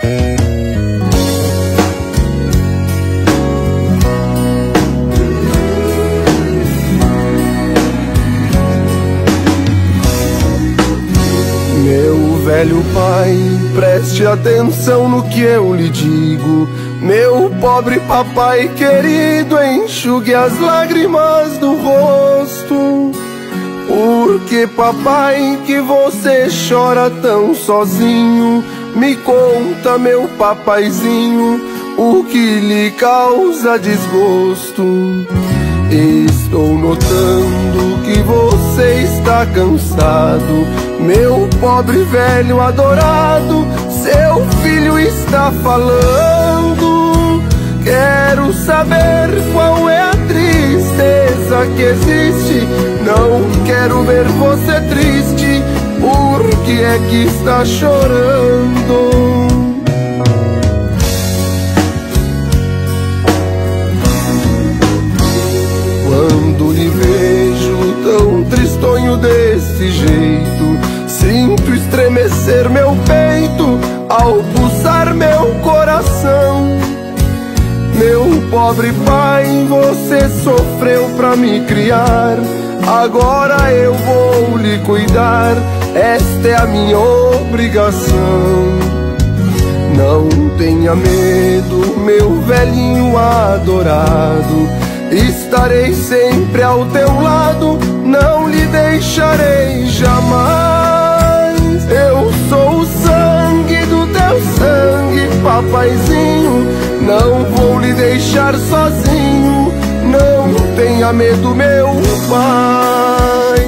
Meu velho pai, preste atenção no que eu lhe digo. Meu pobre papai querido, enxugue as lágrimas do rosto. Porque papai, que você chora tão sozinho? Me conta, meu papaizinho, o que lhe causa desgosto. Estou notando que você está cansado, meu pobre velho adorado. Seu filho está falando. Quero saber qual é a tristeza que existe. Não quero ver você triste. Por que é que está chorando? Quando lhe vejo tão tristonho desse jeito, sinto estremecer meu peito ao pulsar meu coração. Meu pobre pai, você sofreu pra me criar, agora eu vou lhe cuidar, esta é a minha obrigação. Não tenha medo, meu velhinho adorado, estarei sempre ao teu lado, não lhe deixarei jamais. Eu sou o sangue do teu sangue, papaizinho, não vou lhe deixar sozinho. Não tenha medo, meu pai.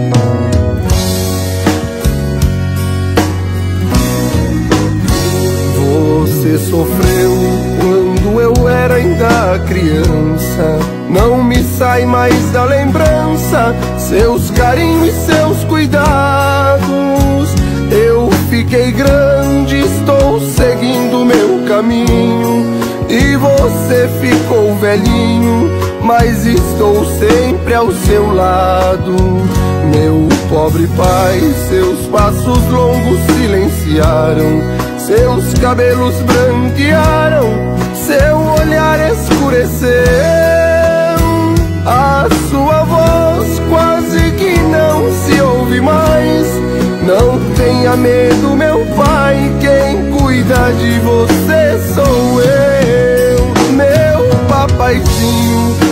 Você sofreu quando eu era ainda criança, não me sai mais da lembrança seus carinhos e seus cuidados. Eu fiquei grande, estou seguindo meu caminho, e você ficou velhinho, mas estou sempre ao seu lado. Meu pobre pai, seus passos longos silenciaram, seus cabelos branquearam, seu olhar escureceu, a sua voz quase que não se ouve mais. Não tenha medo, meu pai, quem cuida de você sou eu. Meu papaizinho,